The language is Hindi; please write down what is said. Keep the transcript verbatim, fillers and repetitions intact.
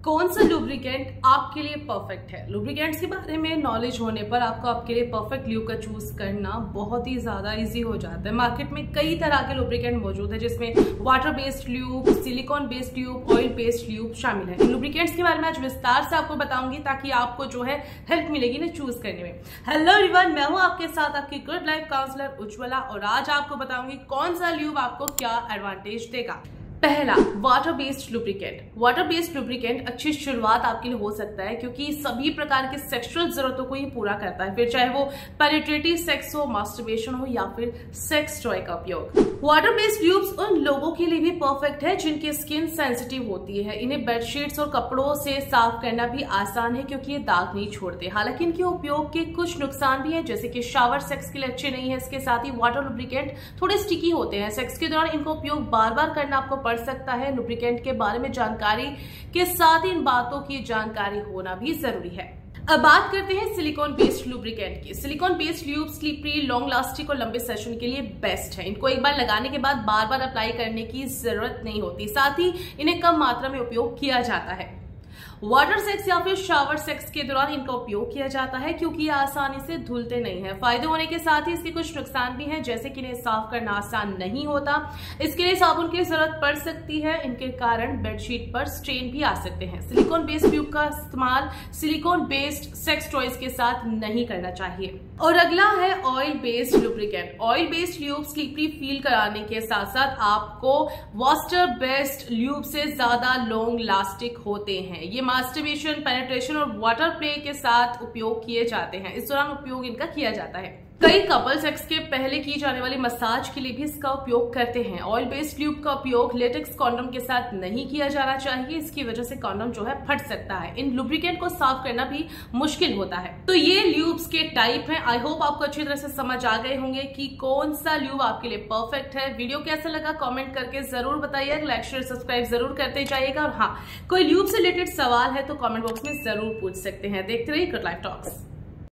कौन सा लुब्रिकेंट आपके लिए परफेक्ट है। लुब्रिकेंट्स के बारे में नॉलेज होने पर आपको आपके लिए परफेक्ट ल्यूब का चूज करना बहुत ही ज्यादा इजी हो जाता है। मार्केट में कई तरह के लुब्रिकेंट मौजूद है, जिसमें water based lube, silicone based lube, oil based lube शामिल है। इन लुब्रिकेंट्स के बारे में आज विस्तार से आपको बताऊंगी ताकि आपको जो है हेल्प मिलेगी ना चूज करने में। हेलो एवरीवन, मैं हूं आपके साथ आपकी गुड लाइफ काउंसलर उज्ज्वला और आज आपको बताऊंगी कौन सा ल्यूब आपको क्या एडवांटेज देगा। पहला, water based lubricant. Water based lubricant अच्छी शुरुआत आपके लिए हो सकता है क्योंकि सभी प्रकार के सेक्सुअल जरूरतों को ये पूरा करता है, फिर चाहे वो पेनिट्रेटिव सेक्स हो, मास्टरबेशन हो या फिर सेक्स टॉय का उपयोग। वाटर बेस्ड ल्यूब्स उन लोगों के लिए भी परफेक्ट है जिनकी स्किन सेंसिटिव होती है। इन्हें बेडशीट्स और कपड़ों से साफ करना भी आसान है क्योंकि ये दाग नहीं छोड़ते। हालांकि इनके उपयोग के कुछ नुकसान भी हैं, जैसे कि शावर सेक्स के लिए अच्छे नहीं है। इसके साथ ही वाटर लुब्रिकेंट थोड़े स्टिकी होते हैं। सेक्स के दौरान इनका उपयोग बार बार करना आपको पड़ सकता है। लुब्रिकेंट के बारे में जानकारी के साथ इन बातों की जानकारी होना भी जरूरी है। अब बात करते हैं सिलिकॉन बेस्ड लुब्रिकेंट की। Silicone based lube slippery, long lasting और लंबे सेशन के लिए बेस्ट है। इनको एक बार लगाने के बाद बार बार अप्लाई करने की जरूरत नहीं होती, साथ ही इन्हें कम मात्रा में उपयोग किया जाता है। वाटर सेक्स या फिर शावर सेक्स के दौरान इनका उपयोग किया जाता है क्योंकि ये आसानी से धुलते नहीं है। फायदे होने के साथ ही इसके कुछ नुकसान भी हैं, जैसे कि इन्हें साफ करना आसान नहीं होता। इसके लिए साबुन की जरूरत पड़ सकती है। इनके कारण बेडशीट पर स्ट्रेन भी आ सकते हैं। सिलिकॉन बेस्ड ट्यूब का इस्तेमाल सिलिकॉन बेस्ड सेक्स टॉयज के साथ नहीं करना चाहिए। और अगला है oil based lubricant. Oil based lube slippery feel कराने के साथ साथ आपको वाटर बेस्ड ल्यूब से ज्यादा लॉन्ग लास्टिक होते हैं। ये मास्टरबेशन, पेनिट्रेशन और वाटर प्ले के साथ उपयोग किए जाते हैं। इस दौरान उपयोग इनका किया जाता है। कई कपल सेक्स के पहले की जाने वाली मसाज के लिए भी इसका उपयोग करते हैं। ऑयल बेस्ड ल्यूब का उपयोग लेटेक्स कॉन्डोम के साथ नहीं किया जाना चाहिए। इसकी वजह से कॉन्डोम जो है फट सकता है। इन लुब्रिकेंट को साफ करना भी मुश्किल होता है। तो ये ल्यूब्स के टाइप हैं। आई होप आपको अच्छी तरह से समझ आ गए होंगे कि कौन सा ल्यूब आपके लिए परफेक्ट है। वीडियो कैसा लगा कॉमेंट करके जरूर बताइए। लाइक शेयर सब्सक्राइब जरूर करते जाइएगा और हाँ, कोई ल्यूब से रिलेटेड सवाल है तो कॉमेंट बॉक्स में जरूर पूछ सकते हैं। देखते रहिए गुड लाइफ टॉक्स।